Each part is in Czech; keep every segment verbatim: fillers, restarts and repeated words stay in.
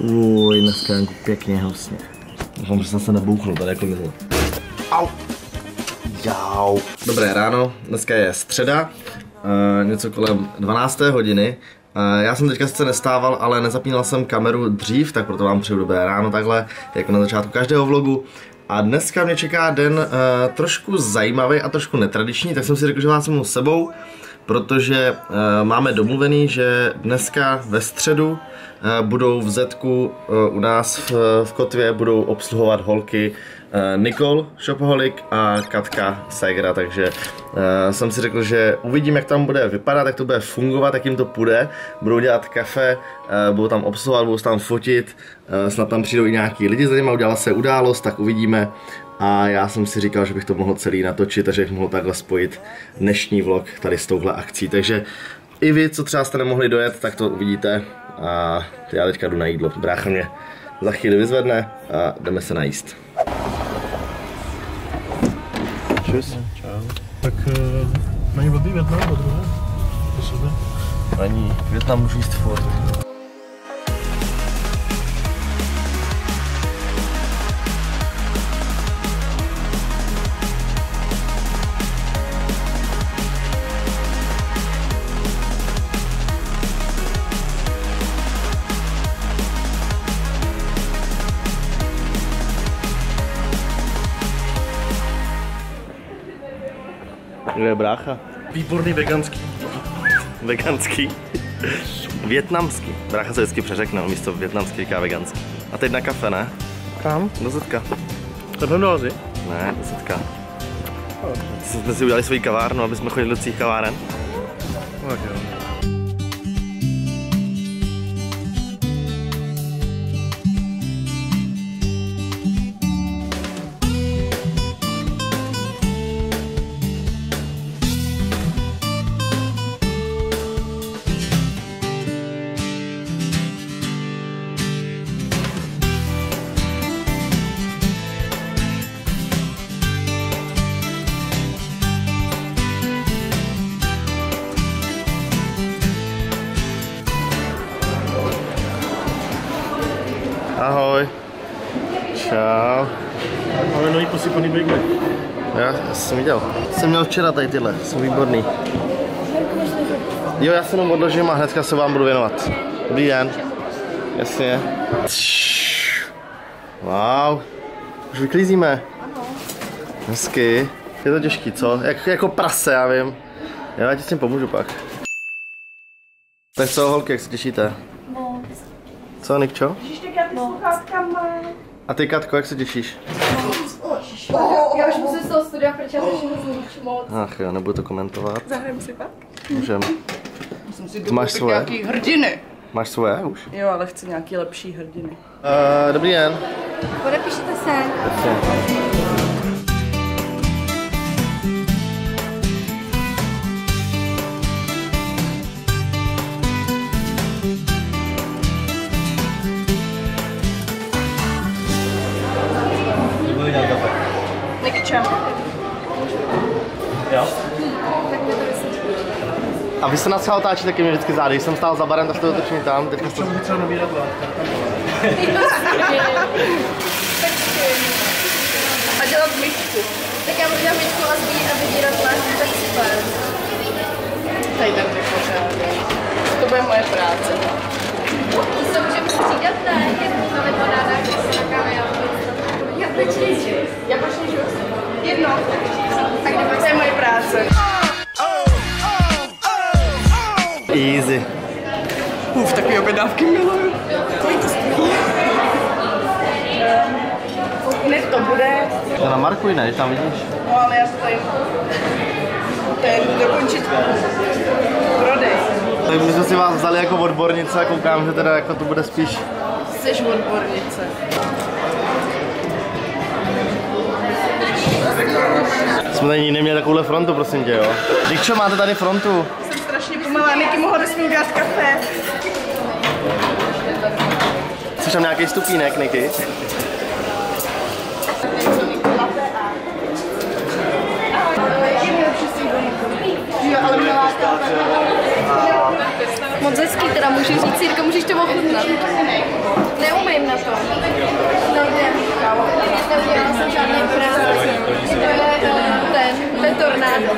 Uj, dneska Janku pěkně hnusně. Doufám, že jsem se nebouchnul tady jako mizl. Au. Jau. Dobré ráno, dneska je středa, uh, něco kolem dvanácté hodiny. Uh, já jsem teďka sice nestával, ale nezapínal jsem kameru dřív, tak proto vám přeju dobré ráno takhle, jako na začátku každého vlogu. A dneska mě čeká den uh, trošku zajímavý a trošku netradiční, tak jsem si řekl, že vás jsem s sebou, protože uh, máme domluvený, že dneska ve středu uh, budou v Zetku uh, u nás v, v Kotvě budou obsluhovat holky uh, Nikol, Shopaholic a Katka Segra, takže uh, jsem si řekl, že uvidím, jak tam bude vypadat, jak to bude fungovat, jak jim to půjde. Budou dělat kafe, uh, budou tam obsluhovat, budou tam fotit, uh, snad tam přijdou i nějaký lidi za nimi, udělala se událost, tak uvidíme. A já jsem si říkal, že bych to mohl celý natočit, takže bych mohl takhle spojit dnešní vlog tady s touhle akcí. Takže i vy, co třeba jste nemohli dojet, tak to uvidíte. A já teďka jdu na jídlo. Brácha mě za chvíli vyzvedne a jdeme se najíst. Čus. Čau. Tak uh, není blbý Vietnam po druhé? Po sobě? Není. Vietnam můžu jíst furt. Kde je brácha? Výborný veganský. Veganský? Vietnamský. Brácha se vždycky přeřekne, místo vietnamský říká veganský. A teď na kafe, ne? Kam? Do Zetka. To jdem do Azy? Ne, do Zetka. Jsme si udělali svoji kavárnu, aby jsme chodili do cích kaváren. Tak jo. Ahoj. Čau. Ale nový posypaný bagel. Já jsem viděl. Jsem měl včera tady tyhle, jsou výborný. Jo, já se jenom odložím a hnedka se vám budu věnovat. Dobrý den. Jasně. Wow. Už vyklízíme. Hezky. Je to těžký, co? Jak, jako prase, já vím. Jo, já ti s tím pomůžu pak. Tak co, holky, jak se těšíte? No. Co, Nikčo? No. A ty, Katko, jak se těšíš? Já už musím z toho studia, protože já to nic nevíš moc. Ach jo, nebudu to komentovat. Zahrajeme si pak? Můžem. Musím si Ty máš svoje? nějaký hrdiny. Máš svoje už? Jo, ale chci nějaký lepší hrdiny. Uh, dobrý den. Podepište se. Nikčo. Jo? A vy se nás třeba otáčíte, taky mě vždycky zády. Když jsem stál za barem, tak jste otočení tam. Teďka jste... Můžu třeba nabírat látka. A dělat myčku. Tak já budu dělat myčku a zbí a vybírat látky, tak super. Tady ten vypořádej. To bude moje práce. To se můžeme střídat, ne? Jak to limonádách, když se na kávě a já pečníči. Já počnížu. Jedno. A kdyby to je moje práce. Easy. Uf, takový objednávky miluju. Kolik to stojí? Hned to bude. To na Markuj, ne? Tam vidíš. No ale já to tady... Ten dokončit prodej. Tak my jsme si vás vzali jako odbornice a koukám, že teda jako to bude spíš... Jseš odbornice. Jsme tady nikdy neměli takovouhle frontu, prosím tě, jo. Nikčo, máte tady frontu? Jsem strašně pomalá, Niky mohla nesmím dát kafe. Chceš tam nějaký stupínek, Niky? Moc hezký, teda můžu říct, Jirka, můžeš to ochutnat. neumím na to. Nevím. Neudělala jsem žádný práci. To je uh, ten, to je tornádo.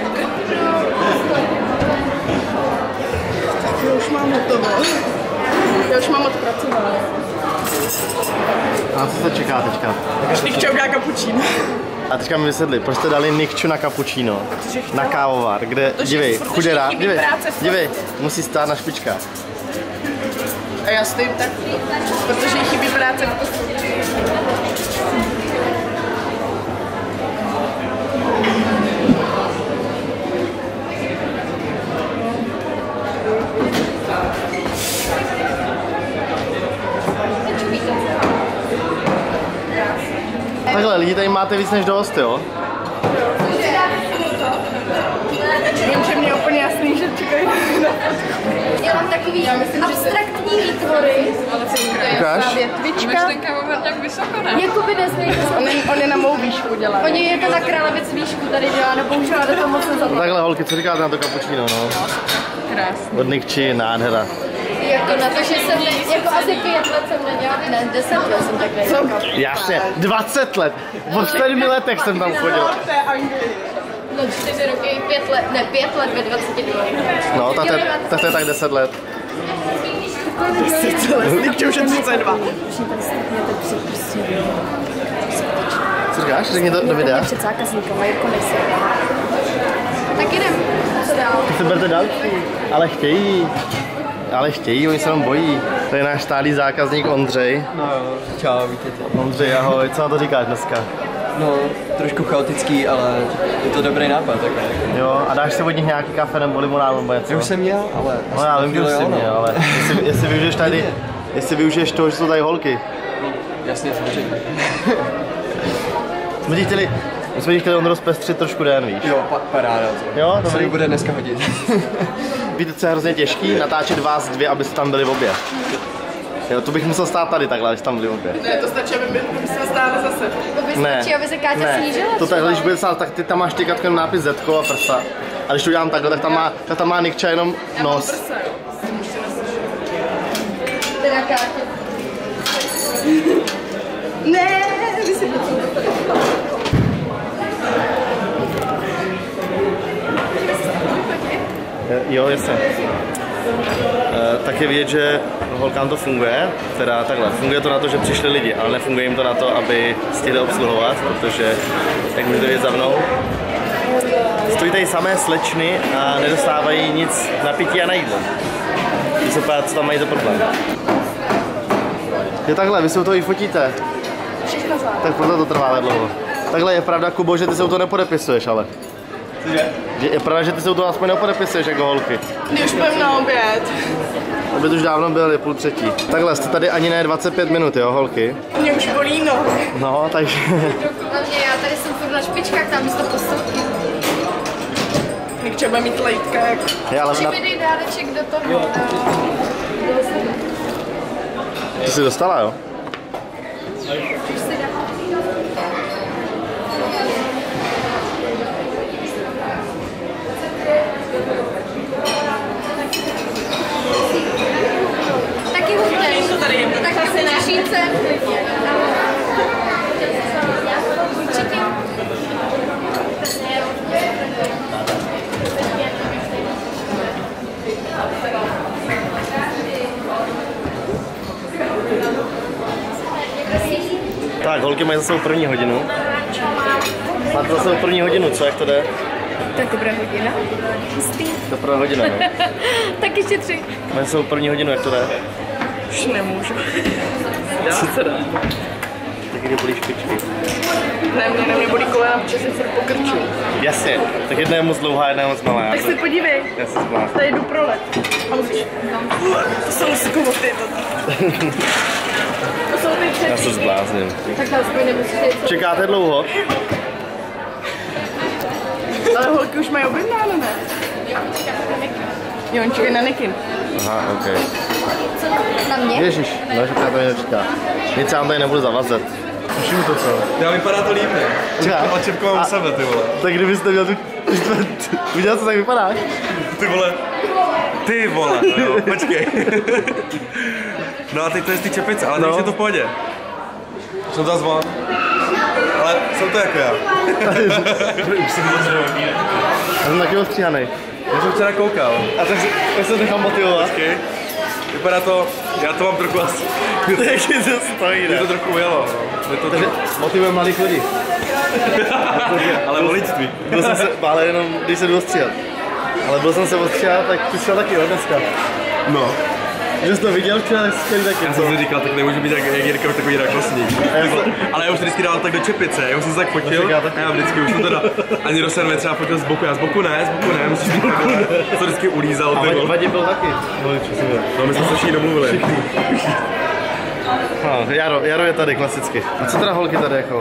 Já už mám hotovo. Já už mám odpracované. A co se čeká teďka? Nikčo udělá kapučíno. A teďka mi vysvětli, proč jste dali Nikču na kapučíno, na kávovar, kde, dívej, chuděra, dívej, dívej, musí stát na špičkách. A já stojím tak, protože jí chybí práce v kostce. Takhle, lidi tady máte víc než dost, jo? Vím, že mě je úplně jasný, že čekají. Dělám takový abstraktní výtvory. Ukáž? Větvička. ten kávovar tak vysoko, ne? Jakoby nesmí. On je, on je na mou výšku dělá. Oni je to na Královic výšku tady dělá, no bohužel ale to moc nezaplatí. Takhle holky, co říkáte na to kapučíno, no? Krásný. Od Nikči, nádhera. Jako na to, že jsem, ne, jako asi pět let jsem nedělala, ne, deset let jsem tak nedělala. Jasně, dvacet let, od sedmi letech jsem tam chodil. No čtyři roky, pět let, ne pět let ve dvaceti dvou. No, tak to je- tak to je tak deset let. Nikčo už je třicet dva. Co říkáš? Řekni to do videa. Před zákazníkama, jako nejsi. Tak jdem, co dál? Ty se berte další, ale chtějí. Ale chtějí, oni se nám bojí. To je náš stálý zákazník Ondřej. No jo, čau, vítejte. Ondřej, ahoj, co na to říkáš dneska? No, trošku chaotický, ale je to dobrý nápad takhle. Jo, a dáš si od nich nějaký kafe nebo limonádu nebo něco? Já už jsem měl, ale... No já vím, že už jsi jo, no. měl, ale jestli, jestli využiješ tady, jestli využiješ toho, že jsou tady holky. Jasně, samozřejmě. Jsme ti chtěli, my jsme ti chtěli on rozpestřit trošku den, víš? Jo, pa, paráda. To. Jo, To se mi dobrý. bude dneska hodit. Víte, co je hrozně těžký? Natáčet vás dvě, abyste tam byli v obě. Jo, to bych musel stát tady takhle, abyste tam byli v obě. Ne, to stačí, aby my jsme stáli zase. To by stačí, aby se Káťa ne. snížila. To takhle, když bude stát, tak ty tam máš tykat jenom nápis Zetko a prsa. A když to udělám takhle, tak tam má, tak tam má Nikča jenom nos. Teda Káťa. Ne, vy si Jo, jasně. E, tak je vidět, že holkám to funguje, teda takhle, funguje to na to, že přišli lidi, ale nefunguje jim to na to, aby stihli obsluhovat, protože, jak můžete vidět za mnou, stojí tady samé slečny a nedostávají nic na pití a na jídlo. Když se ptát, co tam mají za problém. Je takhle, vy si u toho i fotíte. Tak proto to trvá tak dlouho. Takhle je pravda, Kubo, že ty se u toho nepodepisuješ, ale. Je, je pravda, že ty se u toho aspoň nepodepisuješ jako holky. Když už půjdem na oběd. Oběd už dávno byl, je půl třetí. Takhle, jste tady ani ne dvacet pět minut, jo, holky? Mě už bolí nohy. No, takže... Hlavně já tady jsem furt na špičkách, tam místo posilky. Nikčo bude mít lejtka jak... Je, ale na... Či mi dej dáreček do toho. Ty jsi dostala, jo? Už si dá. Taky hudnej. Tak si na šínce. Určitě. Tak, holky mají za sebou první hodinu. Máte za sebou první hodinu, co, jak to jde? To je dobrá hodina. To první hodina, no. Tak ještě tři. Mají za sebou první hodinu, jak to jde? Už nemůžu. Co se dá? Tak jde bolí špičky. Ne, mě na mě bolí kolena, protože se furt pokrču. Jasně, tak jedna je moc dlouhá, jedna je moc malá. Tak se podívej. Já se zblázním. Tady jdu prolet. A musíš... To jsou skvoty. To jsou ty Já se předtím. zblázním. Tak to aspoň nemusíte jít. Čekáte dlouho? Ale holky už mají objednáno, ne? Jo, on čekají na Nikin. Aha, ok. Na mě? Ježiš, no, že to mě nečeká. Nic já vám tady nebudu zavazet. Tuším to co. Já vypadá to líp, ne? Čeká. Očepkovám u sebe, ty vole. Tak kdybyste měl tu... Udělal co tak vypadáš? Ty vole. Ty vole, no jo, počkej. No a teď to je z té čepice, ale No. teď je to v pohodě. Jsem zase von. Ale jsem to jako já. Já jsem taky ostříhanej. Já jsem včera koukal. A tak, tak se nechám motivovat. Počkej. Vypadá to, já to mám trochu asi. Jak je to stojí, Mě to trochu ujelo. Mě to Takže motivuje mladých lidí. ale voličství. Byl jsem se, ale jenom když se jdu ostříhat. Ale byl jsem se ostříhat, tak ty jsi šel taky, jo, dneska. No. Že jsi to viděl včera, tak jsi chtěl taky. Já jsem si říkal, tak nemůžu být jak, jak Jirka, takový rakosník. Ale já už vždycky dával tak do čepice, já už jsem se tak fotil. A já vždycky už jsem to dal. Ani do sedmi třeba fotil z boku, já z boku ne, z boku ne, musíš být takhle. To vždycky ulízal. A Vadim byl taky. No, my jsme se všichni domluvili. No, Jaro, Jaro je tady klasicky. A co teda holky tady jako?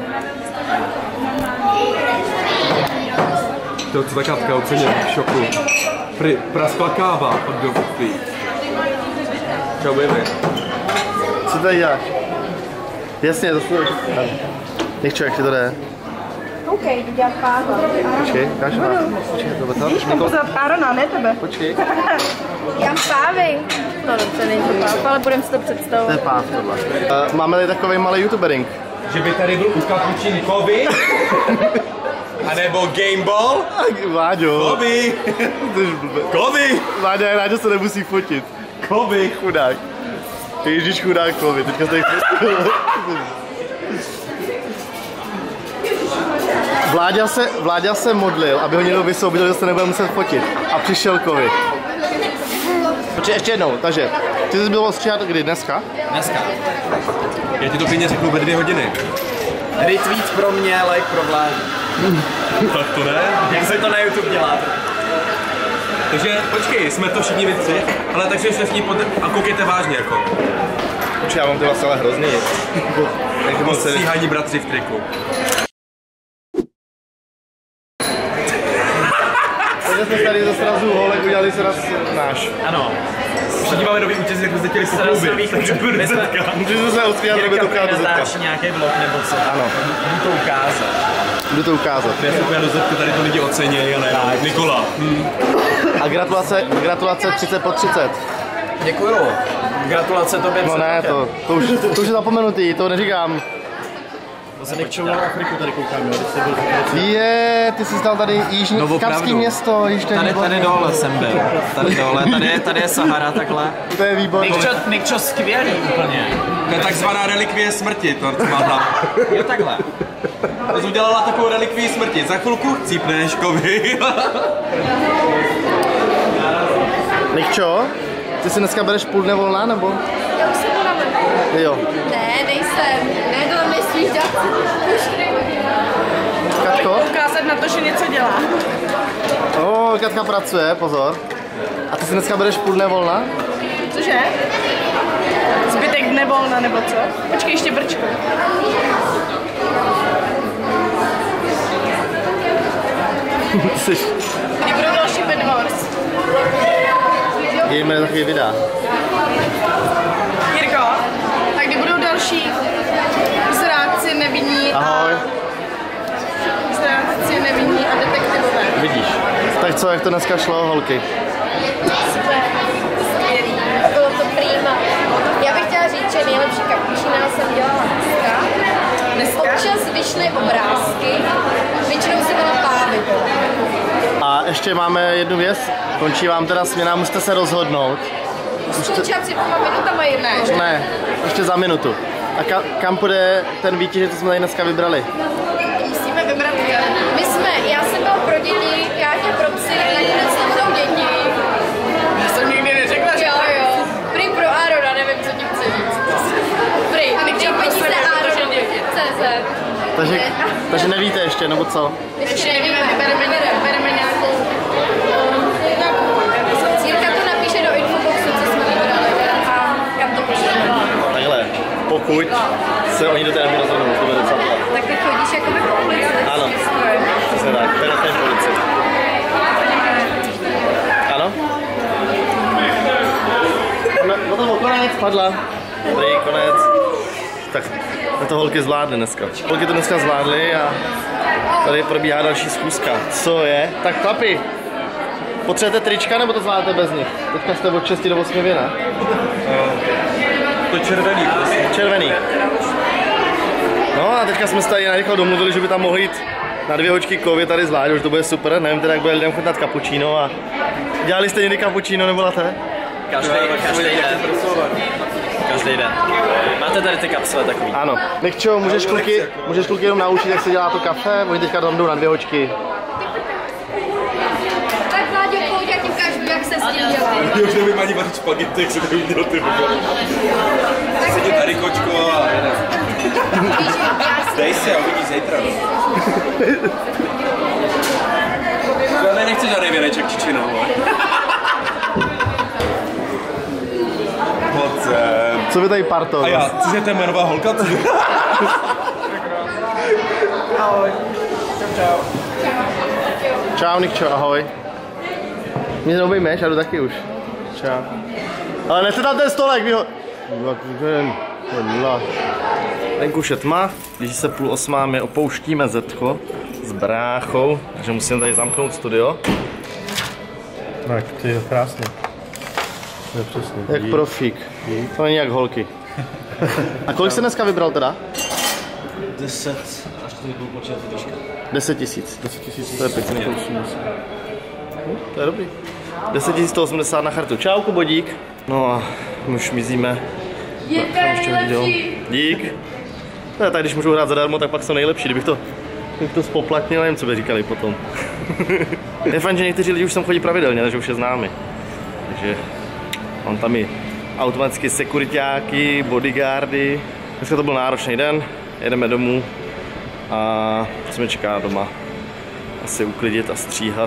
To je taká taková úplně v šoku. Pri, praskla káva od Dovky. Čau, baby. Co tady děláš? Jasně, to jsou... Nechčo, jak ti to jde? OK, jdu dělat páza. Počkej, ukáž na. Počkej, to to. Víš, mám pozvat Árona, ne tebe. Počkej. Já mám pávy. No dobře, není to páv, ale budeme si to To je představovat. páv tohle. Uh, máme tady takový malý youtubering. Že by tady byl u kapučin Koby? A nebo Gameball? Váďo. Koby! Koby! Váďo, Ráďo se nemusí fotit. Koby! Chudák. Ježíš chudák Koby, teďka se tady fotil. Vláďa se, Vláďa se modlil, aby ho někdo vysvobodil, že se nebude muset fotit. A přišel Kovi. Počkej, ještě jednou, takže ty jsi byl ostříhat kdy? Dneska? Dneska. Já ti to klidně řeknu ve dvě hodiny. Retweet pro mě, like pro Vlád. Tak to ne? Jak se to na YouTube dělá? Takže počkej, jsme to všichni vy tři, ale takže se s ní pod... a koukejte vážně jako. Počkej, já mám ty vlastně ale hrozný. Jak moc se... Stříhaní bratři v triku. Takže jsme tady ze srazu holek udělali sraz náš. Ano. Všichni máme nový účest, jak jsme chtěli se Srazových chlubit. My jsme... Můžu se ostříhat, aby to ukázat do zetka. natáčí nějaký vlog nebo co? Ano. Budu to ukázat. Jdu to ukázat. Já se úplně do zetka, tady to lidi ocenějí, a ne tak. Nikola. Hm. A gratulace, gratulace třicet po třicet. Děkuju. Gratulace tobě. No ne, to, to, už, to už je zapomenutý, to neříkám. To se nekčoval Afriku tady koukám, jo, když jste byl Je, ty jsi znal tady Jižní, No, Kapský opravdu. město, Již to je Tady, výborný. tady dole jsem byl. Tady dole, tady je, tady je Sahara takhle. To je výborný. Nikčo, Nikčo skvělý úplně. To je takzvaná relikvie smrti, to má tam. Jo takhle. To jsi udělala takovou relikvii smrti, za chvilku cípneš, Koby. Nikčo, ty si dneska bereš půl dne volná, nebo? Já už jsem unavená. Jo. Ne, nejsem. Ne, to tam nesmíš dělat. Už Katko? Ukázat na to, že něco dělá. O, Katka pracuje, pozor. A ty si dneska bereš půl dne volna? Cože? Zbytek dne volna nebo co? Počkej, ještě brčko. Jsi Kdy budou další Bad Wars? gamer takový videa. Jirko, a kdy budou další zrádci nevinní a... Ahoj. Zrádci nevinní a detektivové. Vidíš. Tak co, jak to dneska šlo, holky? super. Skvělý. Bylo to prýma. Já bych chtěla říct, že nejlepší kapučína jsem dělala dneska. Dneska? Občas vyšly obrázky, většinou se byla pávy. A ještě máme jednu věc. Končí vám teda směna, musíte se rozhodnout. Skončila před dvěma minutama jedna, že? Ne, ještě za minutu. A ka, kam půjde ten výtěž, co jsme tady dneska vybrali? Musíme vybrat. My jsme, já jsem byla pro děti, Káťa pro psy, nakonec to budou děti. Já jsem nikdy neřekla, že... Jo, jo. Prý pro Arona, nevím, co tím chci říct. Prý, Nikča prý pro peníze sebe, protože Aronovi. děti. C Z. Takže, takže nevíte ještě, nebo co? Ještě nevíme, bereme, bereme nějakou... Jirka to napíše do infoboxu, co jsme vybrali a kam to pošleme. Takhle, pokud se oni do té nami rozhodnou, to bude docela plat. Tak ty chodíš jako by po ulici. Ano. Přesně tak, to je na té polici. Ano? No, no to konec, padla. Dobrý, konec. Tak to holky zvládly dneska. Holky to dneska zvládly a tady probíhá další schůzka. Co je? Tak chlapi, potřebujete trička nebo to zvládnete bez nich? Teďka jste od šesti do osmi vy, ne? To červený, prosím. Červený. No a teďka jsme se tady narychlo domluvili, že by tam mohli jít na dvě hočky kovy tady zvlášť, už to bude super. Nevím teda, jak bude lidem chutnat cappuccino a... Dělali jste někdy cappuccino nebo latte? Každý, každý den. Každý den. Máte tady ty kapsle takový? Ano. Nechčo, můžeš kluky, můžeš kluky jenom naučit, jak se dělá to kafe, oni teďka tam jdou na dvě hočky. Tak Vláďo, pojď, já ti ukážu, jak se s tím dělá. Já už nevím ani vařit špagety, jak se to udělal ty vole. Sedí tady kočko a jedem. Dej si a uvidíš zítra. Já nechci žádnej věneček čičinou. Pojď sem. Co vy tady parto? A já, cože to je moje nová holka? Ahoj. Čau, čau. Čau, Nikčo, ahoj. Mě neobejmeš, já jdu taky už. Čau. Ale nechte tam ten stolek, vy ho... Venku už je tma, když se půl osmá, my opouštíme Zetko s bráchou, takže musím tady zamknout studio. Tak, ty je krásně. To je přesně. Jak Dík. profík. To není jak holky. A kolik jsi dneska vybral teda? deset, až to nebudu počítat ty troška. deset tisíc. deset tisíc. To je pěkný. To je dobrý. deset tisíc sto osmdesát na chartu. Čau, Kubodík. No a my už mizíme. Je to nejlepší. Dík. No, tak když můžu hrát zadarmo, tak pak jsem nejlepší. Kdybych to, kdybych to spoplatnil, nevím, co by říkali potom. Je fajn, že někteří lidi už sem chodí pravidelně, takže už je známi. Takže mám tam i automaticky sekuritáky, bodyguardy. Dneska to byl náročný den, jedeme domů a co mě čeká doma. Asi uklidit a stříhat.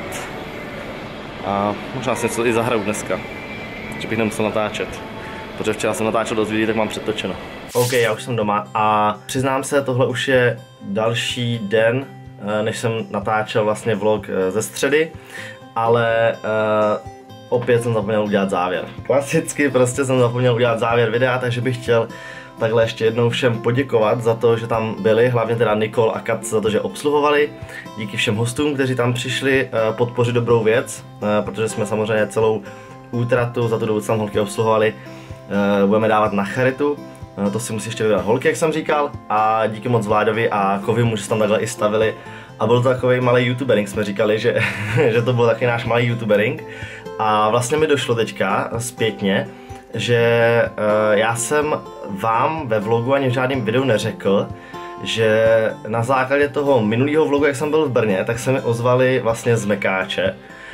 A možná si něco i zahraju dneska, že bych nemusel natáčet. Protože včera jsem natáčel dost videí, tak mám předtočeno. OK, já už jsem doma a přiznám se, tohle už je další den, než jsem natáčel vlastně vlog ze středy, ale uh, opět jsem zapomněl udělat závěr. Klasicky prostě jsem zapomněl udělat závěr videa, takže bych chtěl takhle ještě jednou všem poděkovat za to, že tam byli, hlavně teda Nikol a Kat za to, že obsluhovali. Díky všem hostům, kteří tam přišli uh, podpořit dobrou věc, uh, protože jsme samozřejmě celou útratu za tu dobu, co tam holky obsluhovali, uh, budeme dávat na charitu. Uh, to si musí ještě vybrat holky, jak jsem říkal, a díky moc Vláďovi a Kovimu, že se tam takhle i stavili. A byl to takový malý youtubering, jsme říkali, že, že to byl takový náš malý youtubering. A vlastně mi došlo teďka zpětně, že uh, já jsem vám ve vlogu ani v žádném videu neřekl, že na základě toho minulého vlogu, jak jsem byl v Brně, tak se mi ozvali vlastně z Mekáče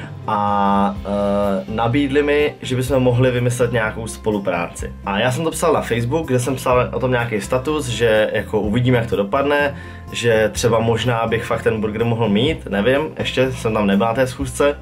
a uh, nabídli mi, že bychom mohli vymyslet nějakou spolupráci. A já jsem to psal na Facebook, kde jsem psal o tom nějaký status, že jako uvidíme, jak to dopadne, že třeba možná bych fakt ten burger mohl mít, nevím, ještě jsem tam nebyl na té schůzce.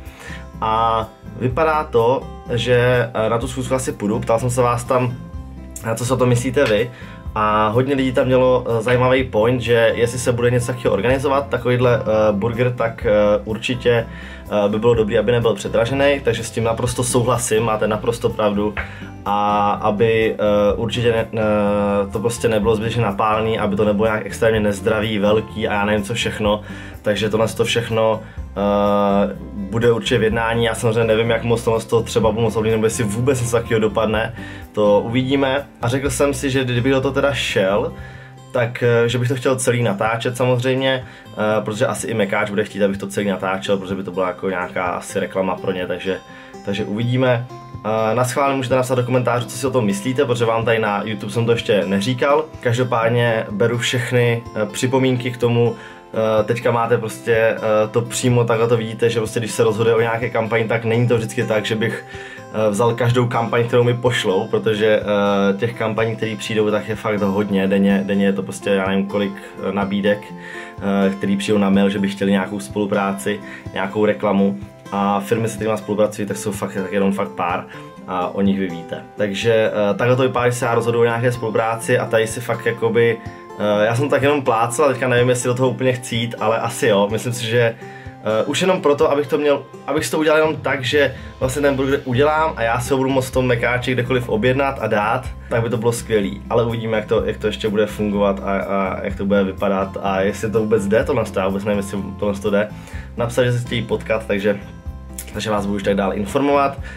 A vypadá to, že na tu schůzku asi půjdu, ptal jsem se vás tam, co si o to myslíte vy. A hodně lidí tam mělo zajímavý point, že jestli se bude něco takového organizovat, takovýhle uh, burger, tak uh, určitě uh, by bylo dobré, aby nebyl předražený, takže s tím naprosto souhlasím, máte naprosto pravdu. A aby uh, určitě ne, ne, to prostě nebylo zbytečně napálený, aby to nebylo nějak extrémně nezdravý, velký a já nevím co všechno. Takže tohle to všechno uh, bude určitě v jednání, já samozřejmě nevím, jak moc tohle to třeba budu moc ovlivnit, nebo jestli vůbec něco takového dopadne, to uvidíme. A řekl jsem si, že kdyby do toho teda šel, tak že bych to chtěl celý natáčet samozřejmě, uh, protože asi i Mekáč bude chtít, abych to celý natáčel, protože by to byla jako nějaká asi reklama pro ně, takže, takže uvidíme. Uh, na schválně můžete napsat do komentářů, co si o tom myslíte, protože vám tady na YouTube jsem to ještě neříkal. Každopádně beru všechny uh, připomínky k tomu. Uh, teďka máte prostě uh, to přímo takhle to vidíte, že prostě když se rozhoduje o nějaké kampaň, tak není to vždycky tak, že bych uh, vzal každou kampaň, kterou mi pošlou, protože uh, těch kampaní, které přijdou, tak je fakt hodně, denně, denně je to prostě já nevím kolik nabídek, uh, který přijdou na mail, že by chtěli nějakou spolupráci, nějakou reklamu. A firmy, se kterými spolupracují, tak jsou fakt tak jenom fakt pár a o nich vy víte. Takže uh, takhle to vypadá, když se já rozhoduji o nějaké spolupráci a tady si fakt jakoby, uh, já jsem tak jenom plácel, teďka nevím, jestli do toho úplně chci jít, ale asi jo, myslím si, že uh, už jenom proto, abych to měl, abych to udělal jenom tak, že vlastně ten burger udělám a já si ho budu moct v tom Mekáči kdekoliv objednat a dát, tak by to bylo skvělý. Ale uvidíme, jak to, jak to ještě bude fungovat a, a jak to bude vypadat a jestli to vůbec jde, tohle já vůbec nevím, jestli tohle to jde. Napsat, že se chtějí potkat, takže takže vás budu už tak dál informovat.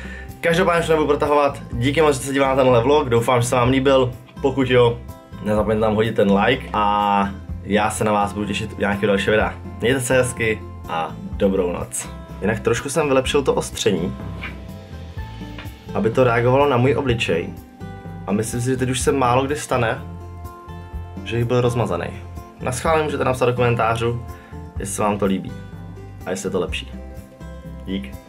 Každopádně už nebudu protahovat, díky moc, že se dívá na tenhle vlog, doufám, že se vám líbil, pokud jo, nezapomeňte tam hodit ten like a já se na vás budu těšit u nějakého dalšího videa. Mějte se hezky a dobrou noc. Jinak trošku jsem vylepšil to ostření, aby to reagovalo na můj obličej. A myslím si, že teď už se málo kdy stane, že jich byl rozmazaný. Naschválně můžete napsat do komentářů, jestli se vám to líbí a jestli je to lepší. Dík.